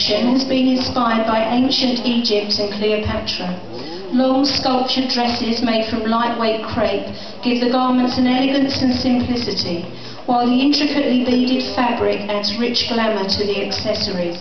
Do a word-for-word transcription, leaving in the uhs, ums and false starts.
collection has been inspired by ancient Egypt and Cleopatra. Long sculptured dresses made from lightweight crepe give the garments an elegance and simplicity, while the intricately beaded fabric adds rich glamour to the accessories.